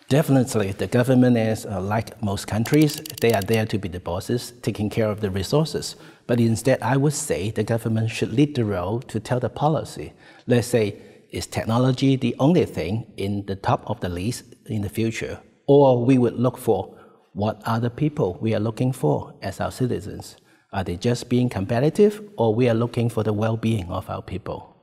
Definitely, the government is like most countries, they are there to be the bosses, taking care of the resources. But instead, I would say the government should lead the role to tell the policy. Let's say, is technology the only thing in the top of the list in the future? Or we would look for what are the people we are looking for as our citizens? Are they just being competitive, or we are looking for the well-being of our people?